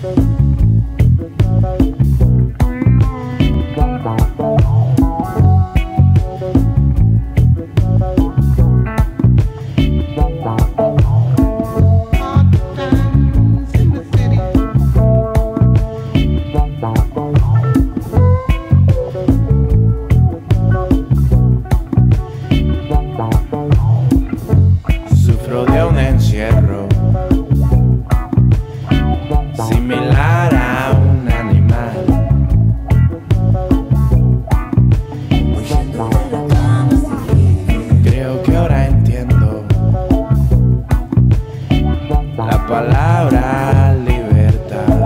Sufro de un encierro similar a un animal. Creo que ahora entiendo la palabra libertad.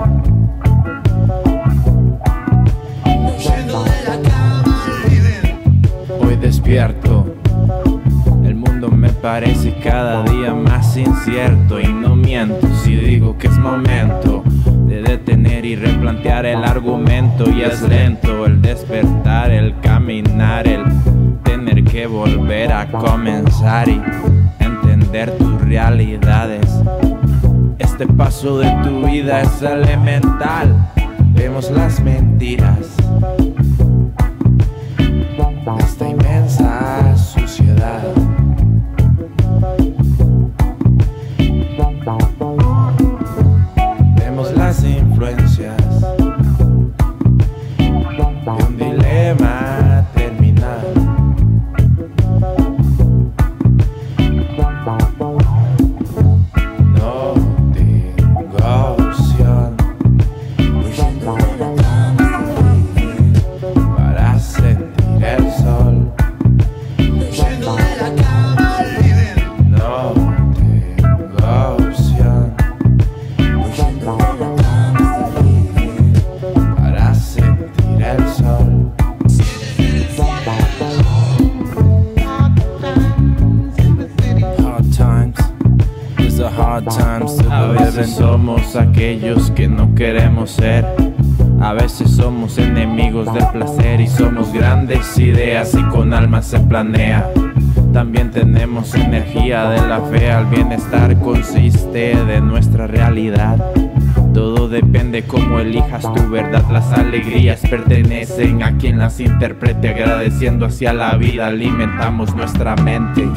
Hoy despierto, el mundo me parece cada día más incierto, y no miento si digo que es momento de detener y replantear el argumento. Y es lento el despertar, el caminar, el tener que volver a comenzar y entender tus realidades. Este paso de tu vida es elemental. Vemos las mentiras de esta inmensa suciedad. Vemos las influencias de un dilema terminal. No tengo opción para sentir el sol. No tengo opción para sentir el sol. Hard times, these are hard times to live in. A veces somos aquellos que no queremos ser. A veces somos enemigos del placer y somos grandes ideas y con alma se planea. También tenemos energía de la fe, al bienestar consiste de nuestra realidad. Todo depende cómo elijas tu verdad. Las alegrías pertenecen a quien las interprete. Agradeciendo hacia la vida alimentamos nuestra mente.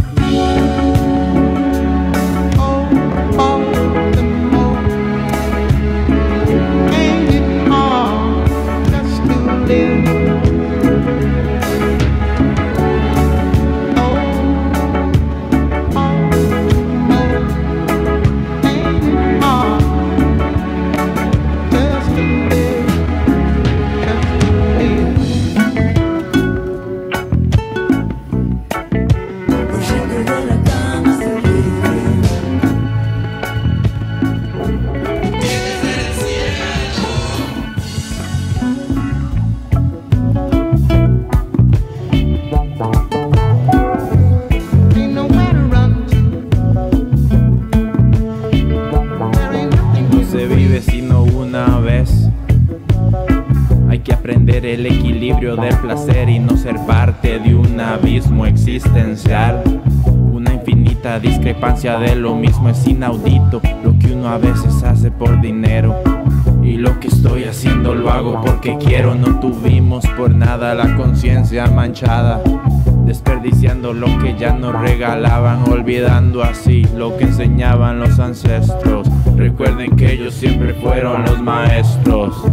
Se vive sino una vez. Hay que aprender el equilibrio del placer y no ser parte de un abismo existencial. Una infinita discrepancia de lo mismo es inaudito. Lo que uno a veces hace por dinero y lo que estoy haciendo lo hago porque quiero. No tuvimos por nada la conciencia manchada, desperdiciando lo que ya nos regalaban, olvidando así lo que enseñaban los ancestros. Recuerden que ellos siempre fueron los maestros.